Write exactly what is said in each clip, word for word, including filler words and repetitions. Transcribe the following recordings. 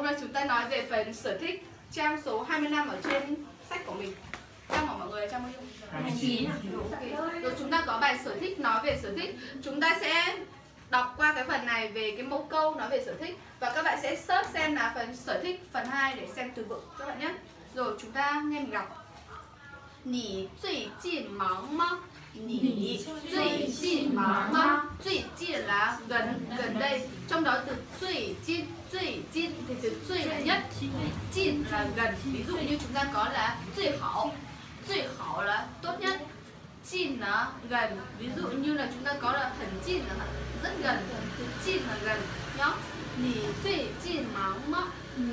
hôm nay chúng ta nói về phần sở thích, trang số hai mươi lăm ở trên sách của mình. Trang của mọi người trang bao nhiêu? hai mươi chín. Okay. Rồi chúng ta có bài sở thích nói về sở thích. Chúng ta sẽ đọc qua cái phần này về cái mẫu câu nói về sở thích. Và các bạn sẽ search xem là phần sở thích phần hai để xem từ vựng các bạn nhé. Rồi chúng ta nghe mình đọc. Nǐ最近忙吗? Nǐ最近忙吗? 最近 là gần, gần đây. Trong đó từ 最近, 最近 thì từ 最 là nhất, 近 là gần. Ví dụ như chúng ta có là 最好, 最好 là tốt nhất, 近 là gần. Ví dụ như là chúng ta có là 很近 là rất gần, từ 近 là gần nhá. Nǐ最近忙吗?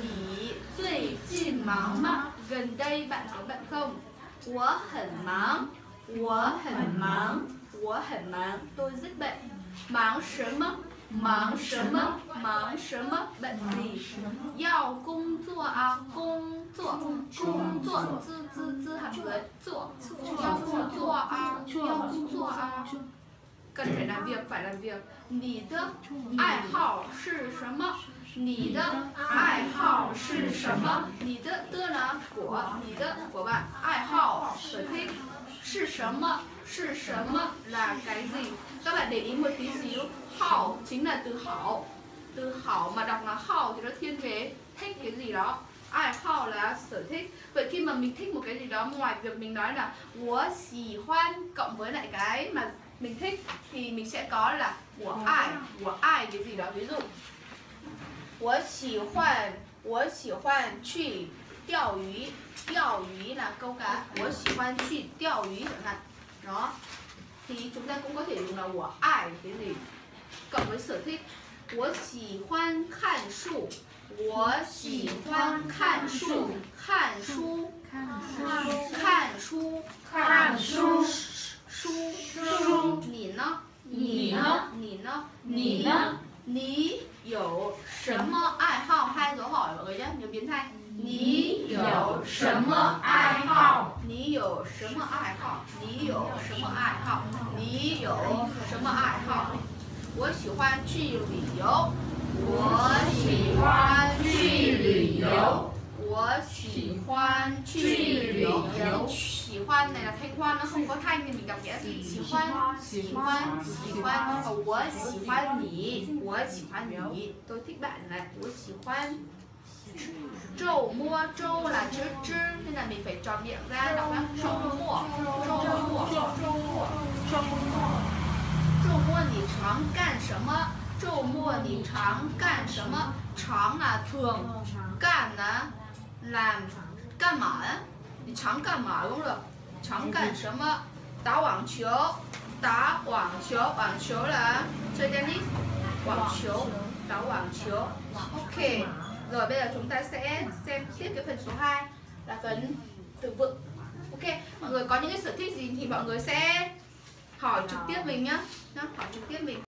Nǐ最近忙吗? Gần đây bạn có bận không? 我很忙，我很忙，我很忙，tôi rất bận. 忙什么？忙什么？忙什么？bận gì？要工作啊，工作，工作，滋滋滋韩文做，要工作啊，要工作啊。cần phải làm việc, phải làm việc. 你的爱好是什么？你的爱好是什么？你的的 là của, 你的 của bạn, 爱好 sở thích, 是什么 是什么 là cái gì? Các bạn để ý một tí xíu, hảo chính là từ hảo, từ hảo mà đọc là hảo thì nó thiên về thích cái gì đó. Ai hảo là sở thích. Vậy khi mà mình thích một cái gì đó, ngoài việc mình nói là 我喜欢 cộng với lại cái mà mình thích thì mình sẽ có là 我爱, 我爱 cái gì đó. Ví dụ 我喜欢我喜欢去钓鱼, 钓鱼 là câu cá. 我喜欢去钓鱼 chẳng hạn. Đó. Thì chúng ta cũng có thể dùng là 我爱 cái gì cộng với sở thích. 我喜欢看书, 我喜欢看书, 看书 看书 看书 书 书 你呢？你呢？你呢？你呢？你有什么爱好? Hai dấu hỏi mọi người nhé, nhớ biến thành. 你有什么爱好? 你有什么爱好? 你有什么爱好? 你有什么爱好? 我喜欢去旅游. 我喜欢去旅游. 我喜欢去旅游.喜欢này là thanh khoan, nó không có thanh thì mình đọc nghĩa喜欢,喜欢,喜欢. Và 我喜欢你, 我喜欢你, tôi thích bạn này. 我喜欢. 周末, 周 là chữ chữ nên là mình phải tròn miệng ra đọc nhá. 周末, 周末, 周末, 周末. 周末你常干什么? 周末你常干什么? 常 là thường, 干 là làm, 干嘛? Thì 常干嘛 cũng được. 常干什么? 打网球, 打网球, 网球 là chơi tennis, 网球, 打网球. Ok. Rồi bây giờ chúng ta sẽ xem tiếp cái phần số hai là phần từ vựng. Ok, mọi người có những cái sở thích gì thì mọi người sẽ hỏi trực tiếp mình nhá. Hỏi trực tiếp mình.